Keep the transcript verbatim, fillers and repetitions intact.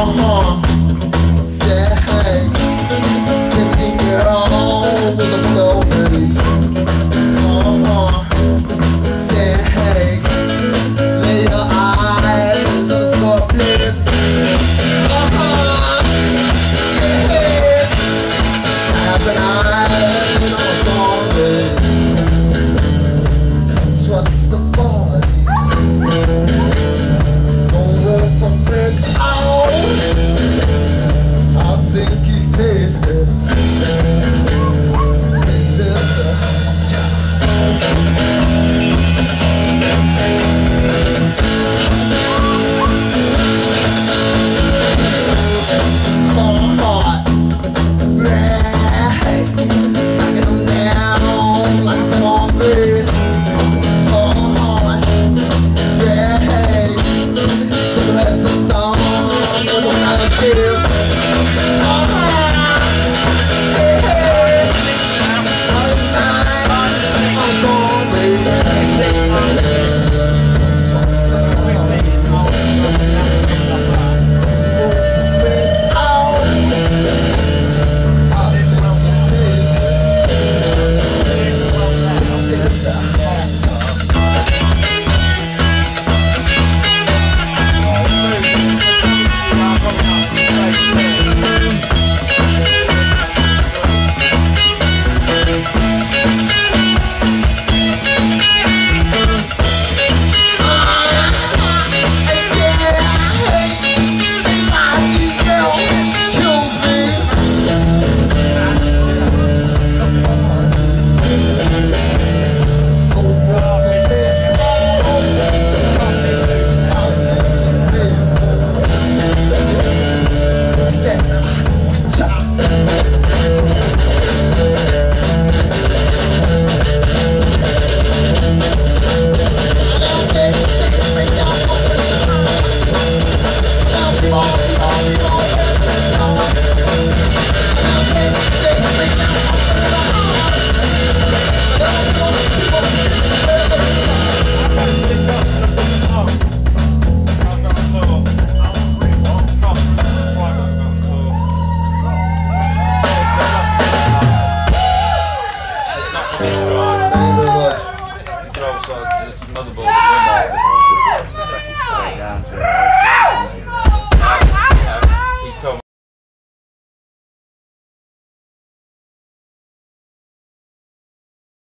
Uh-huh. Say hey, seventeen year old with a blow face. Uh-huh. Say hey, lay your eyes on the floor, please. Uh-huh. Say hey, have an eye on the floor, please. Trust the body. Don't work for break out. I think he's tasted. Tasted hard, right? Knocking them down like a small bridge. That's the song, but I'm not a kid.